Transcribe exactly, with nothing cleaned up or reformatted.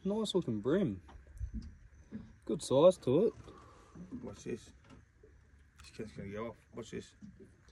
Nice looking brim. Good size to it. Watch this. This cat's gonna go off. Watch this.